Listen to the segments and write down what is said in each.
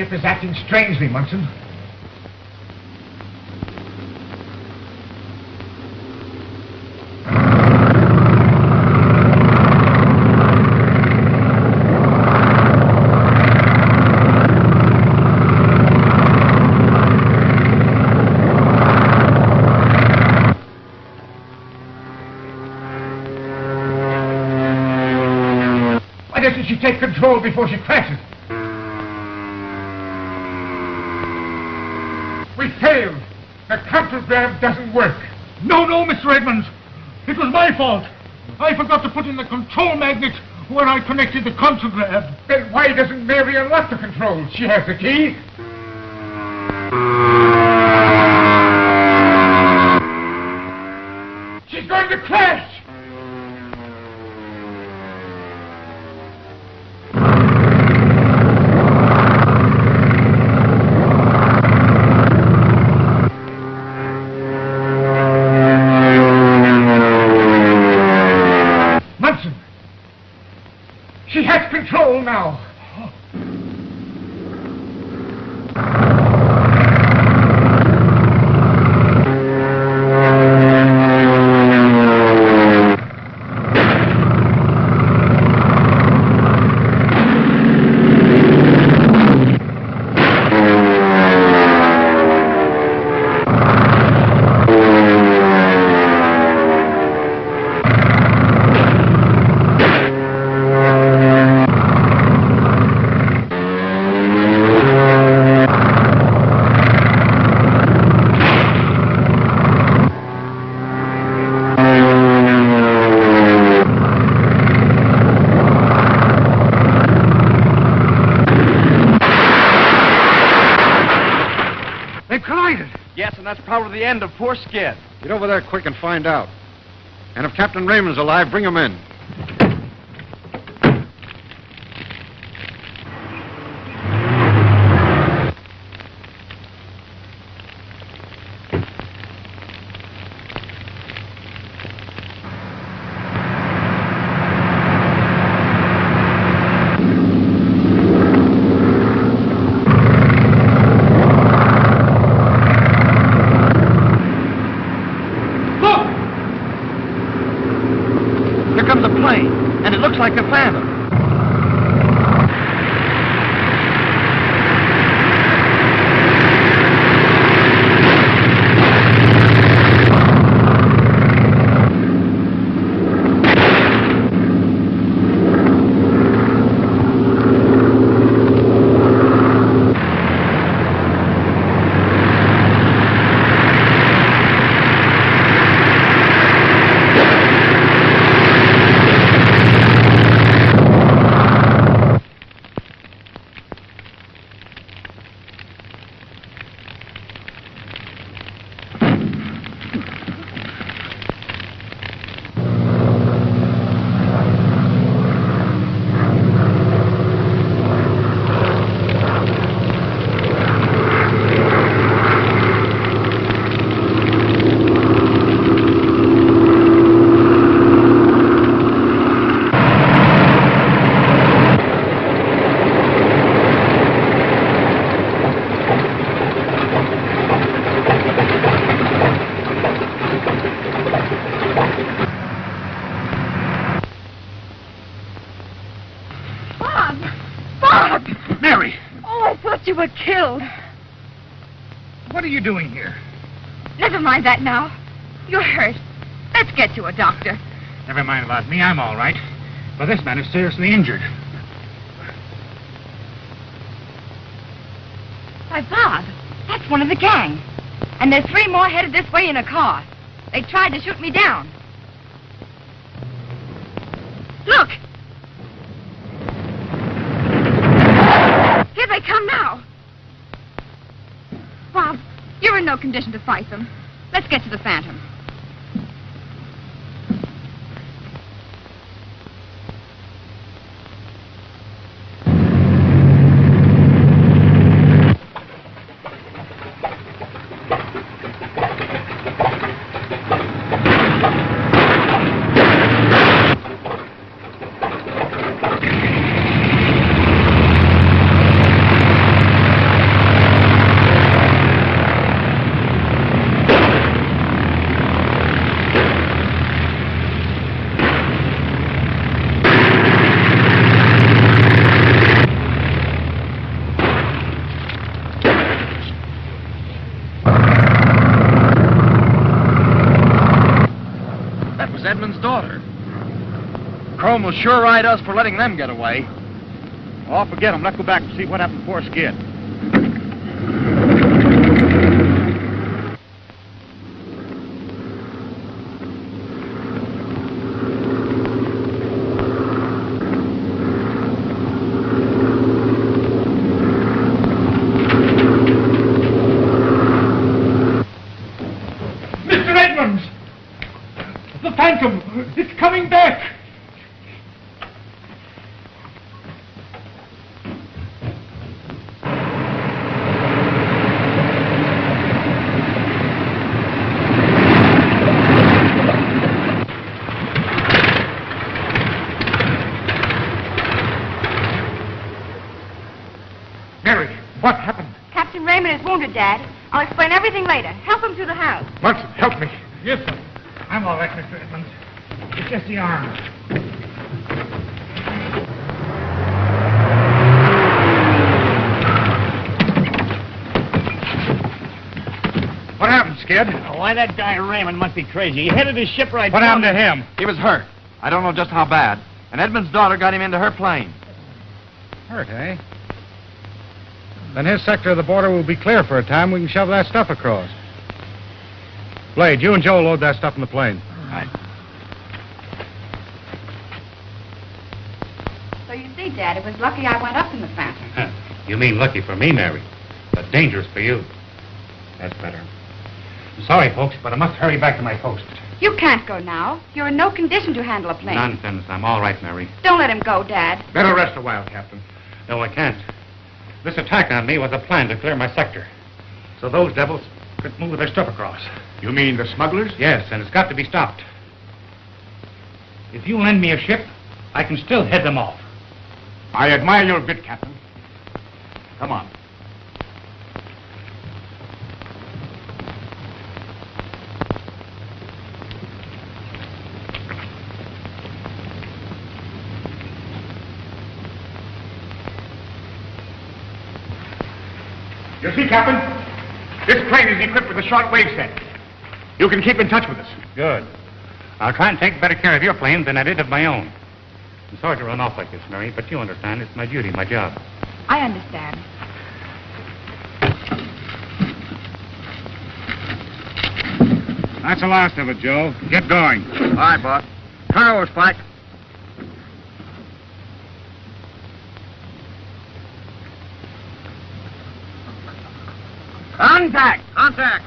ship is acting strangely, Munson. Why doesn't she take control before she crashes? We failed. The contragrav doesn't work. No, Mr. Edmonds. It was my fault. I forgot to put in the control magnet where I connected the contragrav. Then why doesn't Mary unlock the controls? She has the key. She's going to crash. She has control now. Yes, and that's probably the end of poor Skid. Get over there quick and find out. And if Captain Raymond's alive, bring him in. Like the Phantom. You were killed. What are you doing here? Never mind that now. You're hurt. Let's get you a doctor. Never mind about me. I'm all right. But this man is seriously injured. Why, Bob, that's one of the gang. And there's 3 more headed this way in a car. They tried to shoot me down. Look! Here they come now. Bob, you're in no condition to fight them. Let's get to the Phantom. daughter. Chrome will sure ride us for letting them get away. Oh, forget them. Let's go back and see what happened before Skid. Mr. Edmonds! The Phantom! It's coming back! Mary, what happened? Captain Raymond is wounded, Dad. I'll explain everything later. Help him to the house. Munson, help me. Yes, sir. I'm all right, Mr. Edmonds. It's just the arm. What happened, Skid? Why, that guy Raymond must be crazy. He headed his ship right What down happened to him? He was hurt. I don't know just how bad. And Edmund's daughter got him into her plane. Hurt, eh? Then his sector of the border will be clear for a time. We can shove that stuff across. Blade, you and Joe load that stuff in the plane. Right. So you see, Dad, it was lucky I went up in the Phantom. You mean lucky for me, Mary, but dangerous for you. That's better. I'm sorry, folks, but I must hurry back to my post. You can't go now. You're in no condition to handle a plane. Nonsense. I'm all right, Mary. Don't let him go, Dad. Better rest a while, Captain. No, I can't. This attack on me was a plan to clear my sector, so those devils could move their stuff across. You mean the smugglers? Yes, and it's got to be stopped. If you lend me a ship, I can still head them off. I admire your bit, Captain. Come on. You see, Captain? This plane is equipped with a short-wave set. You can keep in touch with us. Good. I'll try and take better care of your plane than I did of my own. I'm sorry to run off like this, Mary, but you understand it's my duty, my job. I understand. That's the last of it, Joe. Get going. All right, boss. Turn over, Spike. Contact! Contact!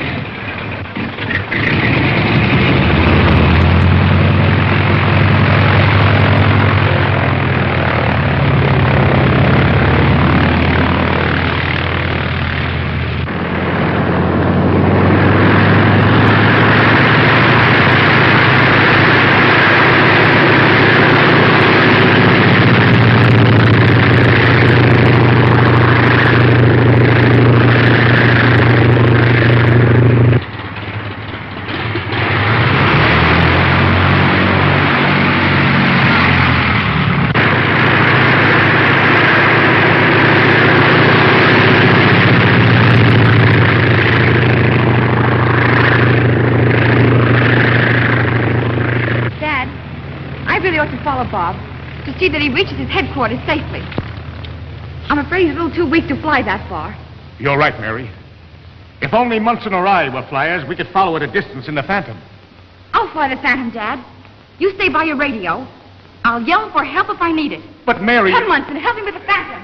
Bob, to see that he reaches his headquarters safely. I'm afraid he's a little too weak to fly that far. You're right, Mary. If only Munson or I were flyers, we could follow at a distance in the Phantom. I'll fly the Phantom, Dad. You stay by your radio. I'll yell for help if I need it. But, Mary... Come, Munson, help me with the Phantom.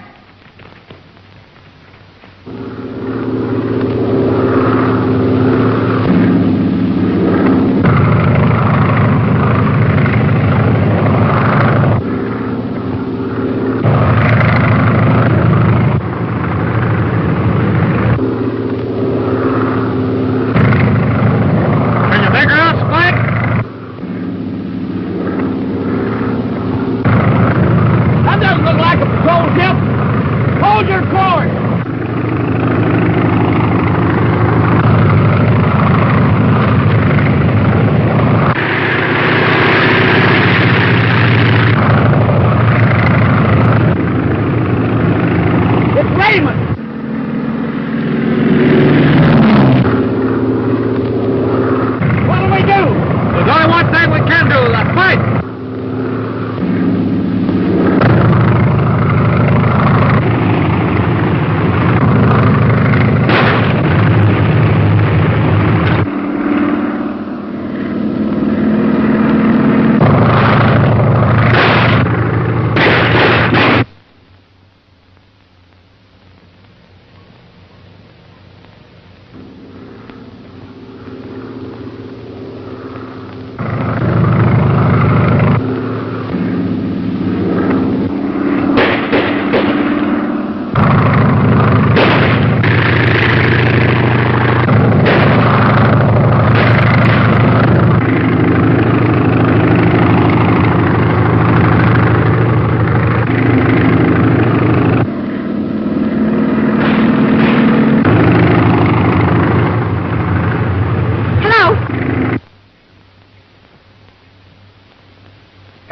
That doesn't look like a patrol ship.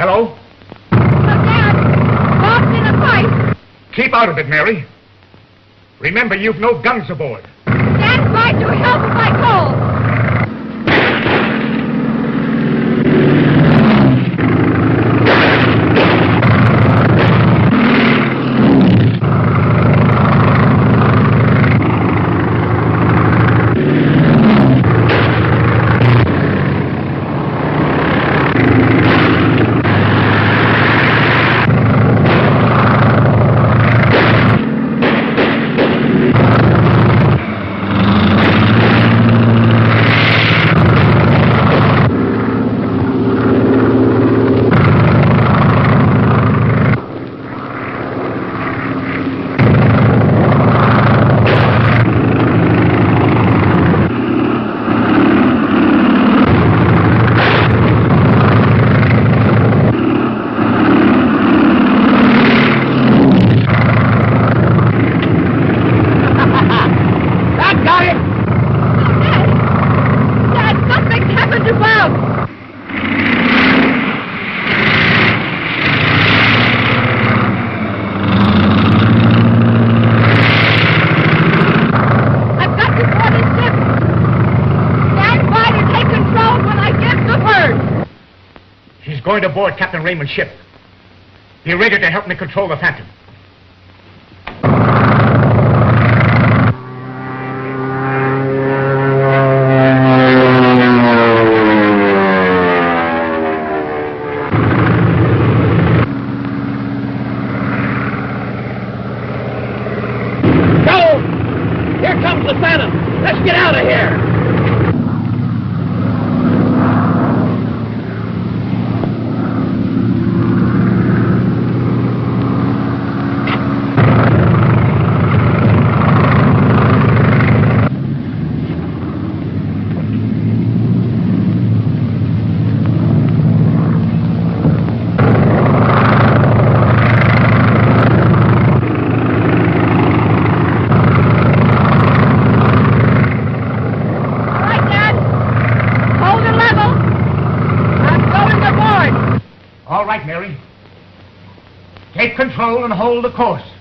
Hello? Dad, Bob's in a fight. Keep out of it, Mary. Remember, you've no guns aboard. Stand by to help if I call. Going aboard Captain Raymond's ship. Be ready to help me control the Phantom. Go! Here comes the Phantom. Let's get out of here. All right, Mary. Take control and hold the course.